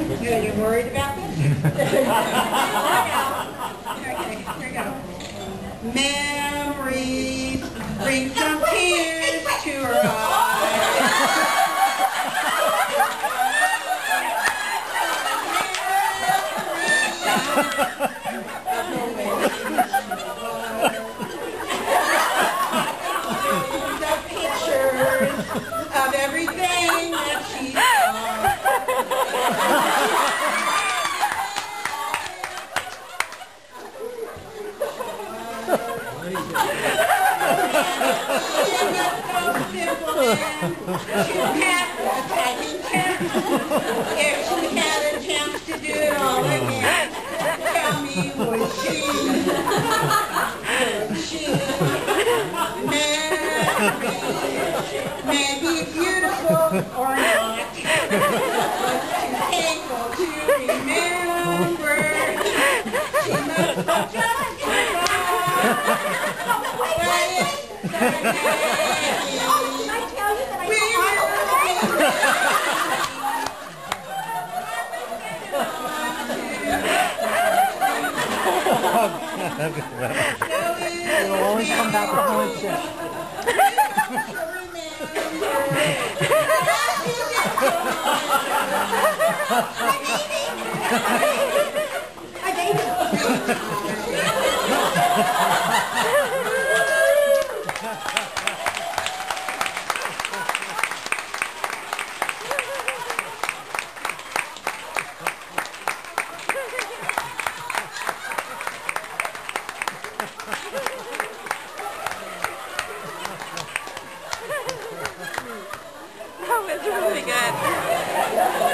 You worried about this? Okay, here we go. Memories bring some tears to her eyes. The pictures of everything that she saw. If she had a chance to do it all again, tell me, would she maybe beautiful or not, but too painful to remember. She must have just It'll always come back with more shit. That was really good.